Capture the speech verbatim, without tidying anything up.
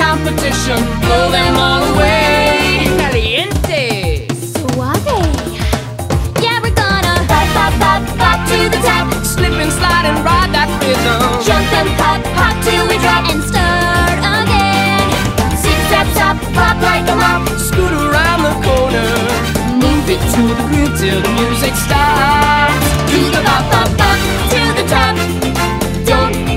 competition, blow them all away. Caliente, Suave. Yeah, we're gonna pop, pop, pop, pop to the top. slip and slide and ride that rhythm. Jump and pop, pop till we drop and start again. Zip, zap, zap, pop like a mop. Scoot around the corner, move it to the groove till the music stops.